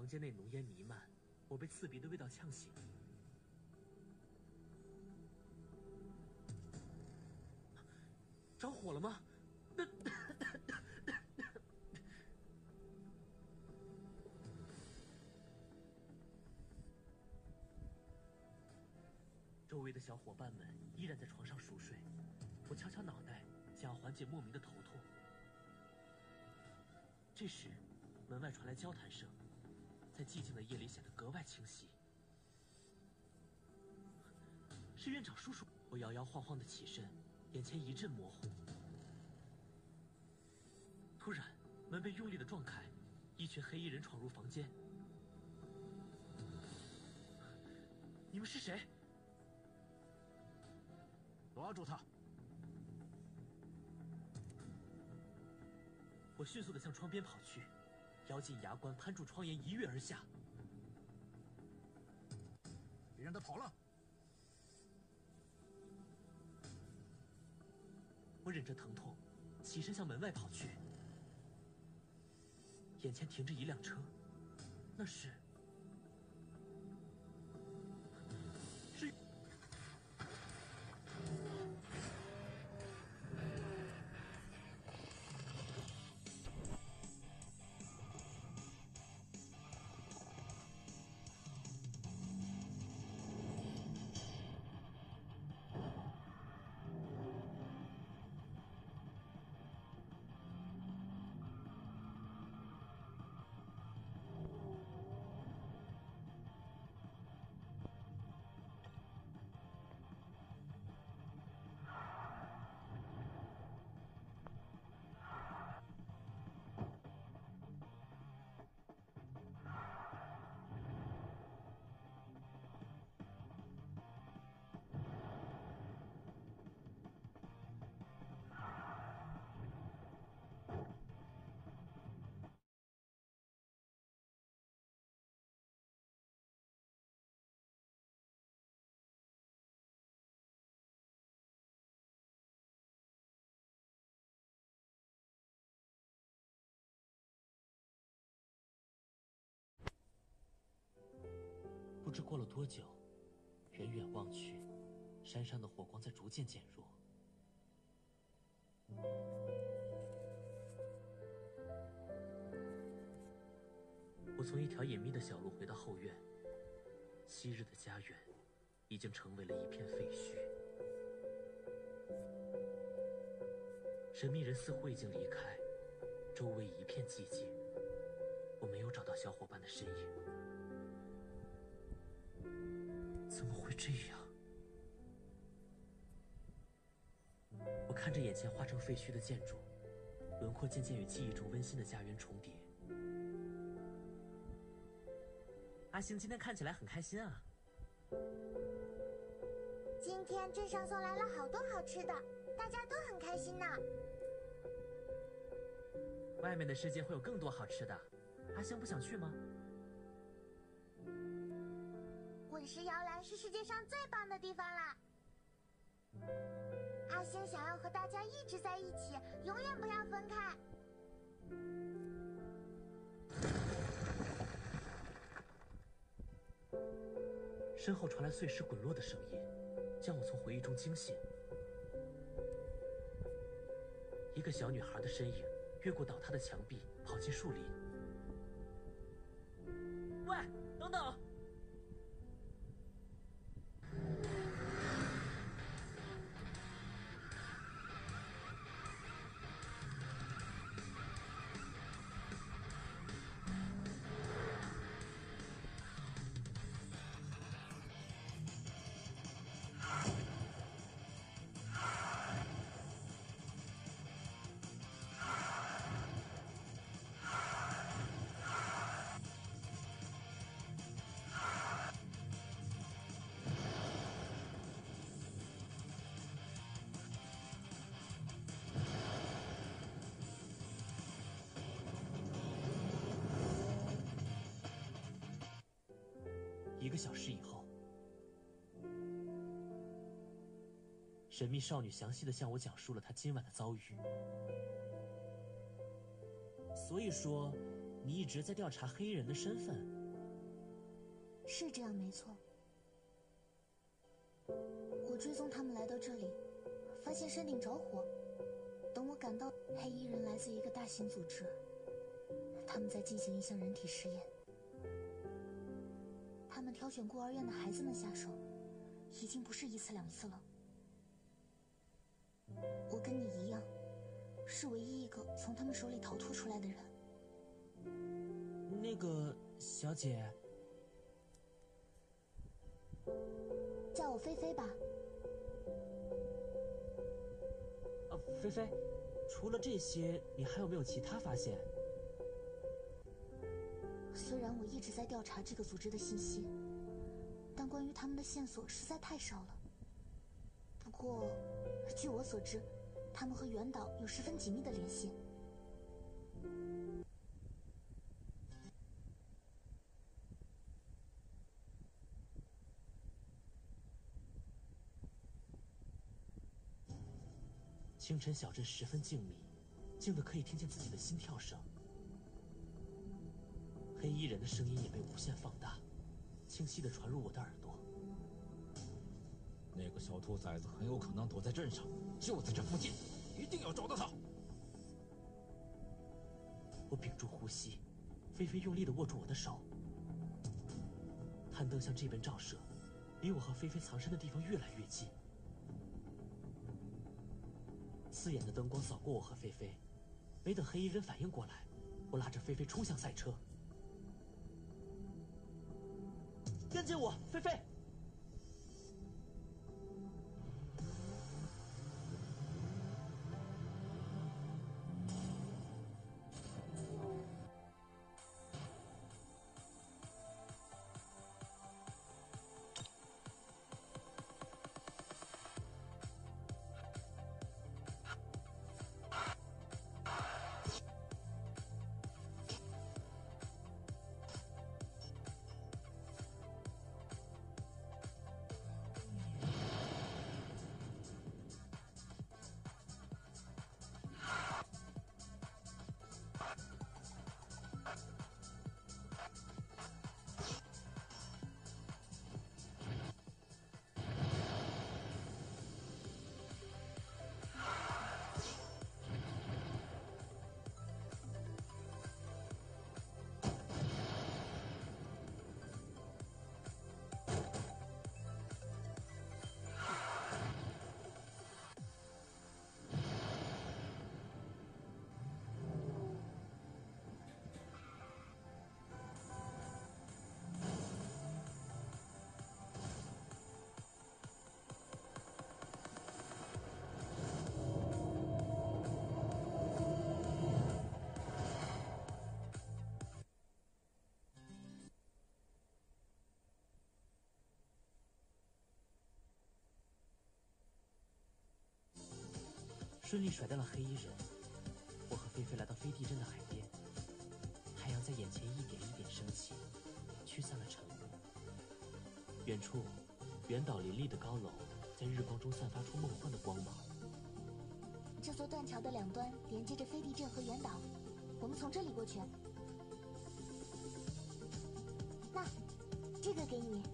房间内浓烟弥漫，我被刺鼻的味道呛醒。着火了吗？周围的小伙伴们依然在床上熟睡，我敲敲脑袋，想要缓解莫名的头痛。这时，门外传来交谈声，在寂静的夜里显得格外清晰。是院长叔叔。我摇摇晃晃地起身，眼前一阵模糊。突然，门被用力地撞开，一群黑衣人闯入房间。你们是谁？ 抓住他！ 我迅速地向窗边跑去，咬紧牙关，攀住窗沿，一跃而下。 别让他跑了！ 我忍着疼痛，起身向门外跑去。眼前停着一辆车，那是不知过了多久，远远望去，山上的火光在逐渐减弱。我从一条隐秘的小路回到后院，昔日的家园已经成为了一片废墟。神秘人似乎已经离开，周围一片寂静。我没有找到小伙伴的身影。怎么会这样？我看着眼前化成废墟的建筑，轮廓渐渐与记忆中温馨的家园重叠。阿星今天看起来很开心啊。 今天镇上送来了好多好吃的，大家都很开心呢。 外面的世界会有更多好吃的，阿星不想去吗？ 滚石摇篮是世界上最棒的地方啦！阿星想要和大家一直在一起，永远不要分开。 身后传来碎石滚落的声音，将我从回忆中惊醒。一个小女孩的身影越过倒塌的墙壁，跑进树林。喂，等等！1个小时以后，神秘少女详细地向我讲述了她今晚的遭遇。所以说， 你一直在调查黑衣人的身份。 是这样，没错。我追踪他们来到这里，发现山顶着火。等我赶到，黑衣人来自一个大型组织，他们在进行一项人体实验。他们挑选孤儿院的孩子们下手，已经不是一次两次了。我跟你一样，是唯一一个从他们手里逃脱出来的人。 那个小姐， 叫我菲菲吧。 菲菲，除了这些，你还有没有其他发现？ 虽然我一直在调查这个组织的信息，但关于他们的线索实在太少了。不过，据我所知，他们和原岛有十分紧密的联系。 清晨小镇十分静谧，静得可以听见自己的心跳声。黑衣人的声音也被无限放大，清晰地传入我的耳朵。 那个小兔崽子很有可能躲在镇上，就在这附近，一定要找到他。 我屏住呼吸，菲菲用力地握住我的手。探灯向这边照射，离我和菲菲藏身的地方越来越近。刺眼的灯光扫过我和菲菲，没等黑衣人反应过来，我拉着菲菲冲向赛车。跟紧我，菲菲！顺利甩掉了黑衣人，我和菲菲来到飞地镇的海边。太阳在眼前一点一点升起，驱散了晨雾。远处，原岛林立的高楼在日光中散发出梦幻的光芒。 这座断桥的两端连接着飞地镇和原岛，我们从这里过去。那，这个给你。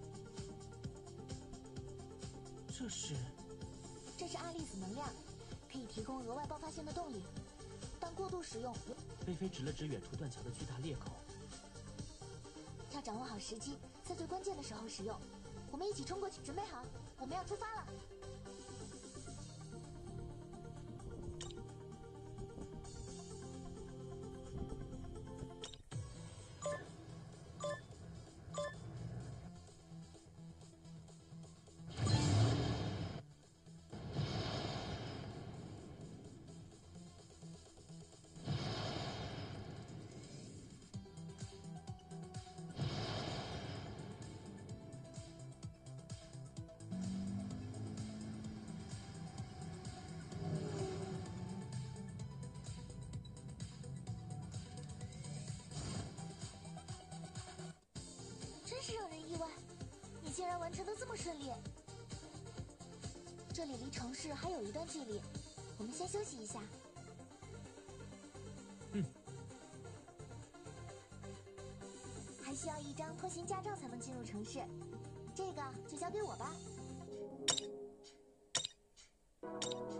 这是爱丽丝能量，可以提供额外爆发线的动力，但过度使用。 菲菲指了指远处断桥的巨大裂口。 要掌握好时机，在最关键的时候使用。我们一起冲过去，准备好，我们要出发了。真是让人意外，你竟然完成得这么顺利。这里离城市还有一段距离，我们先休息一下。 需要一张拖行驾照才能进入城市，这个就交给我吧。